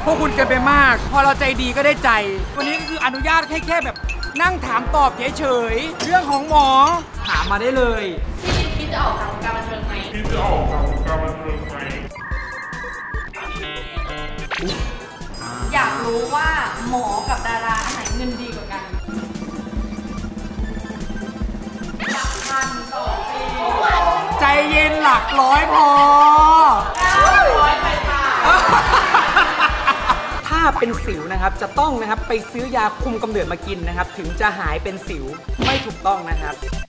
วกคุณเกินไปมากพอเราใจดีก็ได้ใจวันนี้ก็คืออนุญาตให้แค่แบบนั่งถามตอบเฉยๆเรื่องของหมอถามมาได้เลยพี่จะออกจากวงการบันเทิงไหมอยากรู้ว่าหมอกับดาราอันไหนเงินดีกว่ากันหลักพันต่อปีใจเย็นหลักร้อยพอ 900ไปค่ะถ้าเป็นสิวนะครับจะต้องนะครับไปซื้อยาคุมกำเนิดมากินนะครับถึงจะหายเป็นสิวไม่ถูกต้องนะครับ